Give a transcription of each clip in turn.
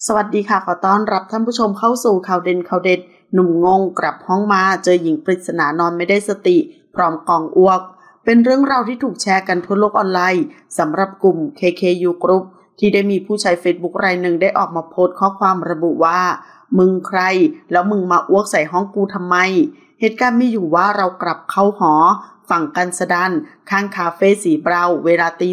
สวัสดีค่ะขอต้อนรับท่านผู้ชมเข้าสู่ข่าวเด่นข่าวเด็ดหนุ่มงงกลับห้องมาเจอหญิงปริศนานอนไม่ได้สติพร้อมกองอ้วกเป็นเรื่องราวที่ถูกแชร์กันทั่วโลกออนไลน์สำหรับกลุ่ม KKU Group ที่ได้มีผู้ใช้ Facebook รายหนึ่งได้ออกมาโพสต์ข้อความระบุว่ามึงใครแล้วมึงมาอ้วกใส่ห้องกูทำไมเหตุการณ์มีอยู่ว่าเรากลับเข้าหอฝั่งกันสดันข้างคาเฟ่สีเบราเวลาตี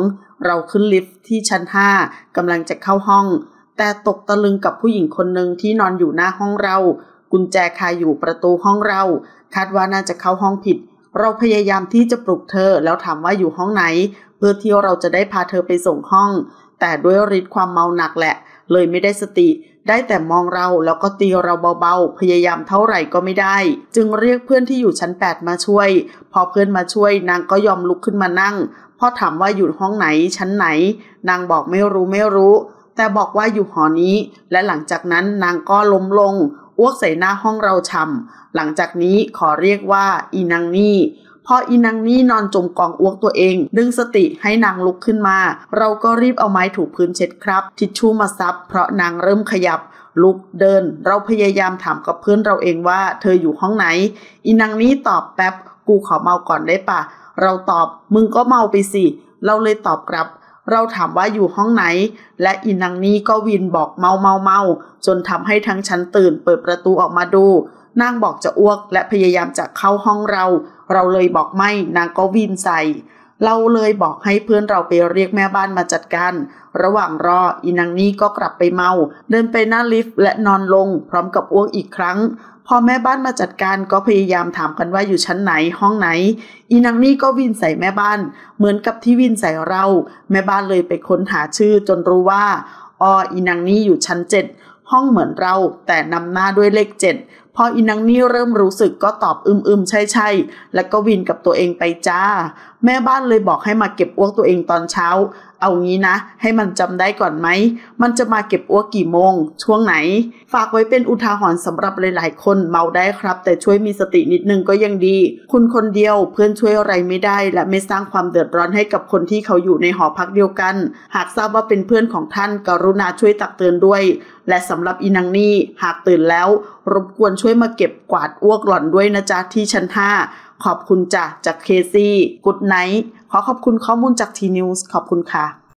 2เราขึ้นลิฟต์ที่ชั้น 5กำลังจะเข้าห้องแต่ตกตะลึงกับผู้หญิงคนหนึ่งที่นอนอยู่หน้าห้องเรากุญแจคาอยู่ประตูห้องเราคาดว่าน่าจะเข้าห้องผิดเราพยายามที่จะปลุกเธอแล้วถามว่าอยู่ห้องไหนเพื่อที่เราจะได้พาเธอไปส่งห้องแต่ด้วยฤทธิ์ความเมาหนักแหละเลยไม่ได้สติได้แต่มองเราแล้วก็ตีเราเบาๆพยายามเท่าไหร่ก็ไม่ได้จึงเรียกเพื่อนที่อยู่ชั้น 8มาช่วยพอเพื่อนมาช่วยนางก็ยอมลุกขึ้นมานั่งพอถามว่าอยู่ห้องไหนชั้นไหนนางบอกไม่รู้แต่บอกว่าอยู่หอนี้และหลังจากนั้นนางก็ล้มลงอ้วกใส่หน้าห้องเราช่ำหลังจากนี้ขอเรียกว่าอีนางนี่พออีนางนี่นอนจมกองอ้วกตัวเองดึงสติให้นางลุกขึ้นมาเราก็รีบเอาไม้ถูพื้นเช็ดครับทิชชู่มาซับเพราะนางเริ่มขยับลุกเดินเราพยายามถามกับเพื่อนเราเองว่าเธออยู่ห้องไหนอีนางนี่ตอบแป๊บกูขอเมาก่อนได้ปะเราตอบมึงก็เมาไปสิเราเลยตอบกลับเราถามว่าอยู่ห้องไหนและอีนางนี้ก็วินบอกเมาจนทำให้ทั้งชั้นตื่นเปิดประตูออกมาดูนางบอกจะอ้วกและพยายามจะเข้าห้องเราเลยบอกไม่นางก็วินใส่เราเลยบอกให้เพื่อนเราไปเรียกแม่บ้านมาจัดการระหว่างรออีนางนี้ก็กลับไปเมาเดินไปหน้าลิฟต์และนอนลงพร้อมกับอ้วกอีกครั้งพอแม่บ้านมาจัดการก็พยายามถามกันว่าอยู่ชั้นไหนห้องไหนอีนางนี่ก็วินใส่แม่บ้านเหมือนกับที่วินใส่เราแม่บ้านเลยไปค้นหาชื่อจนรู้ว่าอีนางนี่อยู่ชั้น 7ห้องเหมือนเราแต่นำหน้าด้วยเลข 7พออีนางนี่เริ่มรู้สึกก็ตอบใช่แล้วก็วินกับตัวเองไปจ้าแม่บ้านเลยบอกให้มาเก็บอ้วกตัวเองตอนเช้าเอางี้นะให้มันจำได้ก่อนไหมมันจะมาเก็บอ้วกกี่โมงช่วงไหนฝากไว้เป็นอุทาหรณ์สำหรับหลายๆคนเมาได้ครับแต่ช่วยมีสตินิดนึงก็ยังดีคุณคนเดียวเพื่อนช่วยอะไรไม่ได้และไม่สร้างความเดือดร้อนให้กับคนที่เขาอยู่ในหอพักเดียวกันหากทราบว่าเป็นเพื่อนของท่านกรุณาช่วยตักเตือนด้วยและสำหรับอีนางนี่หากตื่นแล้วรบกวนช่วยมาเก็บกวาดอ้วกหล่อนด้วยนะจ๊ะที่ชั้น 5ขอบคุณจ้ะจากเคซี่กู๊ดไนท์ขอบคุณข้อมูลจากทีนิวส์ขอบคุณค่ะ